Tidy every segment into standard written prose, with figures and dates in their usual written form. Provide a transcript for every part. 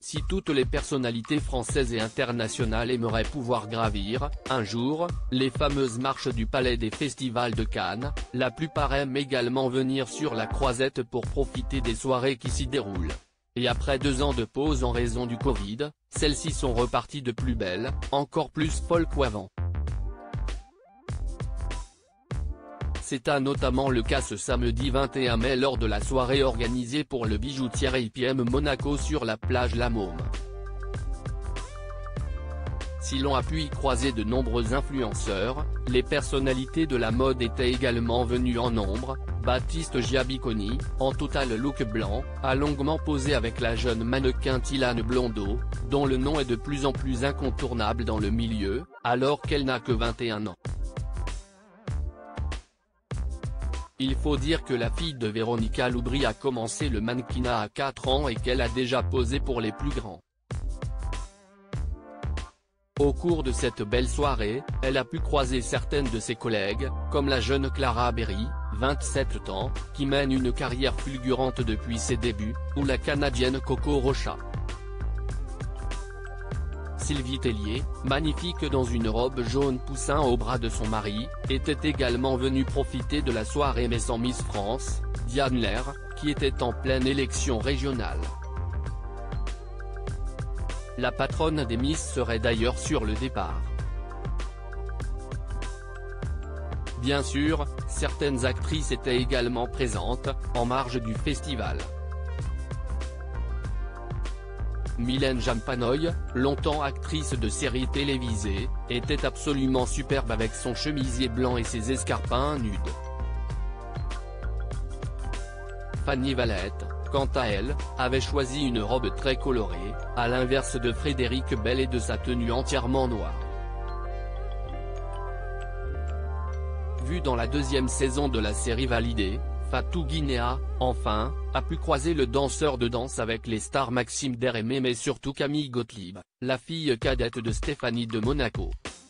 Si toutes les personnalités françaises et internationales aimeraient pouvoir gravir, un jour, les fameuses marches du Palais des Festivals de Cannes, la plupart aiment également venir sur la Croisette pour profiter des soirées qui s'y déroulent. Et après 2 ans de pause en raison du Covid, celles-ci sont reparties de plus belle, encore plus folles qu'avant. C'est notamment le cas ce samedi 21 mai lors de la soirée organisée pour le bijoutier IPM Monaco sur la plage La Môme. Si l'on a pu y croiser de nombreux influenceurs, les personnalités de la mode étaient également venues en nombre. Baptiste Giabiconi, en total look blanc, a longuement posé avec la jeune mannequin Thilane Blondeau, dont le nom est de plus en plus incontournable dans le milieu, alors qu'elle n'a que 21 ans. Il faut dire que la fille de Véronica Loubry a commencé le mannequinat à 4 ans et qu'elle a déjà posé pour les plus grands. Au cours de cette belle soirée, elle a pu croiser certaines de ses collègues, comme la jeune Clara Berry, 27 ans, qui mène une carrière fulgurante depuis ses débuts, ou la Canadienne Coco Rocha. Sylvie Tellier, magnifique dans une robe jaune poussin au bras de son mari, était également venue profiter de la soirée mais sans Miss France, Diane Lair, qui était en pleine élection régionale. La patronne des Miss serait d'ailleurs sur le départ. Bien sûr, certaines actrices étaient également présentes, en marge du festival. Mylène Jampanoy, longtemps actrice de séries télévisées, était absolument superbe avec son chemisier blanc et ses escarpins nudes. Fanny Valette, quant à elle, avait choisi une robe très colorée, à l'inverse de Frédéric Bell et de sa tenue entièrement noire. Vue dans la 2e saison de la série Validé, Fatou Guinéa, enfin, a pu croiser le danseur de danse avec les stars Maxime Deremé mais surtout Camille Gottlieb, la fille cadette de Stéphanie de Monaco.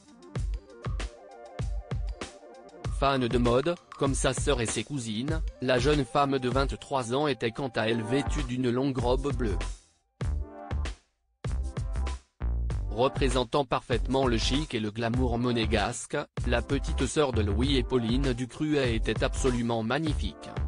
Fan de mode, comme sa sœur et ses cousines, la jeune femme de 23 ans était quant à elle vêtue d'une longue robe bleue. Représentant parfaitement le chic et le glamour monégasque, la petite sœur de Louis et Pauline Ducruet était absolument magnifique.